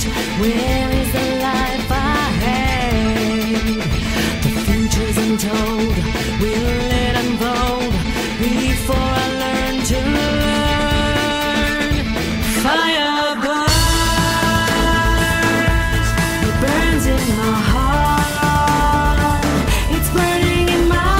Where is the life ahead? The future's untold. Will it unfold before I learn to learn? Fire burns, it burns in my heart. It's burning in my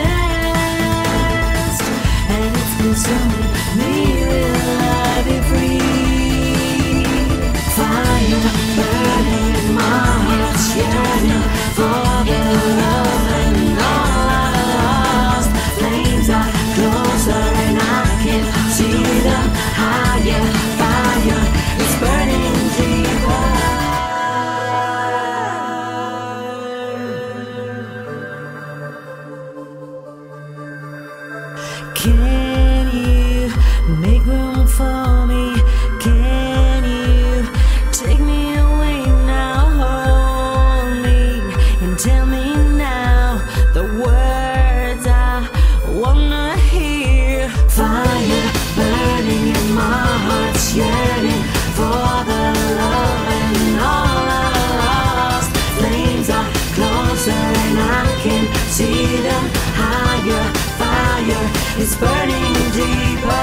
chest, and it's consuming me. Will I be free? Fire burning in my heart, yearning for the love and all I lost. Flames are closer and I can see them higher. Fire is burning deeper. Can you make room for me? Can you take me away now? Hold me and tell me now the words I wanna hear. Fire burning in my heart, yearning for the love and all I lost. Flames are closer and I can see them higher. Fire is burning deeper.